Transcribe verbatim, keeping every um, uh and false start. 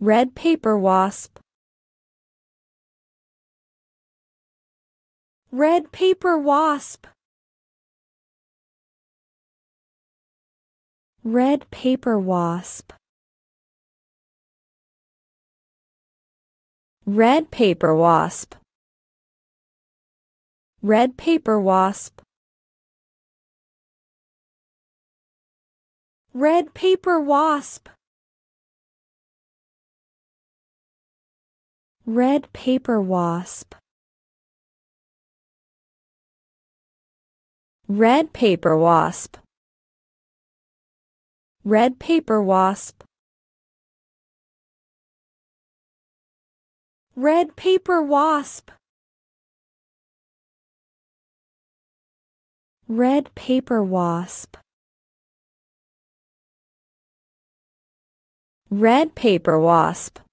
Red paper wasp. Red paper wasp. Red paper wasp. Red paper wasp. Red paper wasp. Red paper wasp. Red paper wasp. Red paper wasp. Red paper wasp. Red paper wasp. Red paper wasp. Red paper wasp.